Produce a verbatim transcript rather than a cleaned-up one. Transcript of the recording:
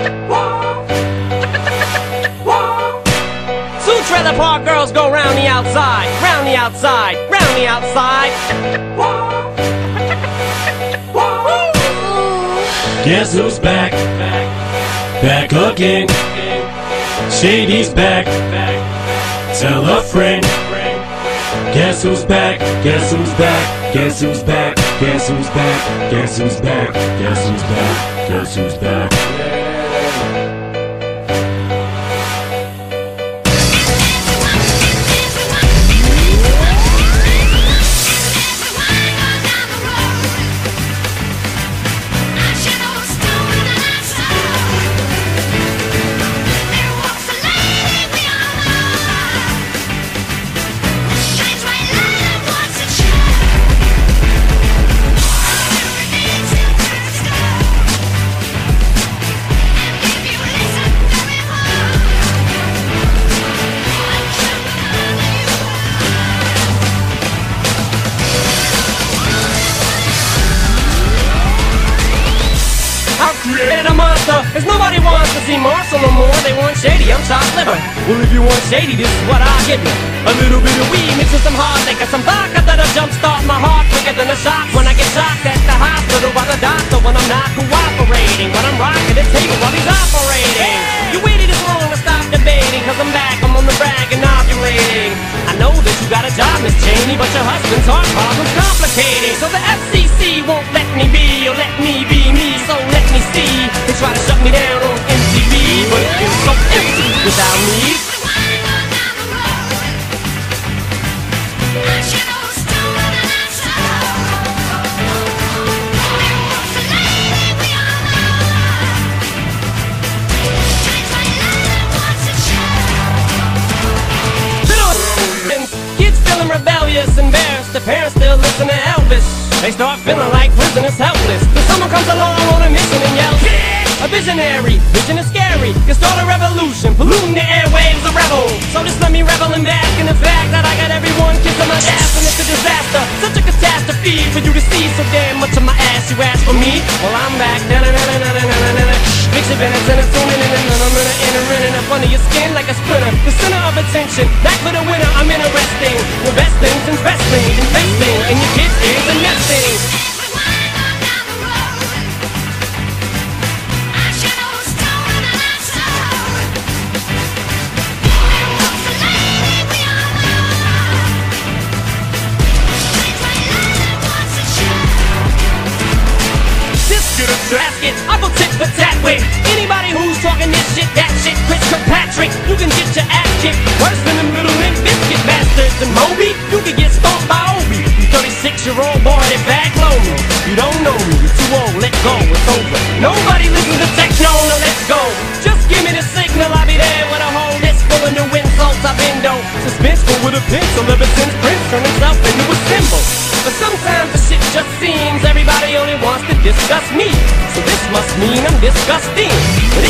Two trailer park girls go round the outside, round the outside, round the outside. Guess who's back? Back again. Shady's back. Tell a friend. Guess who's back? Guess who's back? Guess who's back? Guess who's back? Guess who's back? Guess who's back? Guess who's back? Created a monster, cause nobody wants to see Marshall no more. They want Shady, I'm chopped liver. Well, if you want Shady, this is what I'll give you. A little bit of weed mixed with some hard liquor, some vodka that'll jumpstart my heart quicker than a shock when I get shocked at the hospital by the doctor when I'm not cooperating. When I'm rocking the table while he's operating. You waited this long to stop debating, cause I'm back, I'm on the brag and ovulating. I know that you got a job, Miss Cheney, but your husband's heart problem's complicating. So the F C C won't let me be, or let me be me, so let me see. They try to shut me down on M T V, but it feels so empty without me. Kids feeling rebellious, embarrassed, the parents still listen to Elvis. They start feeling like prisoners helpless. But someone comes along on a mission and yells, yeah! A visionary, vision is scary. Can start a revolution, polluting the airwaves, a rebel. So just let me revel in back in the fact that I got everyone kissing my ass, and it's a disaster, such a catastrophe for you to see so damn much of my ass. You ask for me? Well, I'm back. Na na na na na na na na na. Mix your Venice and it's tuning in, and I'm gonna enter in up under your skin like a splinter. The center of attention, back for the winner. I'm interesting. The best things in wrestling, investing in your kids' ears and nesting. Basket, I go tit for tat with anybody who's talking this shit, that shit. Chris Kirkpatrick, you can get your ass kicked worse than the middle limb biscuit bastards. And Moby, you can get stomped by Obi. You thirty-six year old boy that back low me. You don't know me, you're too old, let go, it's over. Nobody listens to techno, no let's go. Just give me the signal, I'll be there with a whole list full of new insults. I've been though suspenseful with a pencil ever since Prince turned himself into a symbol. But sometimes the shit just seems everybody only wants to discuss me. So this must mean I'm disgusting. But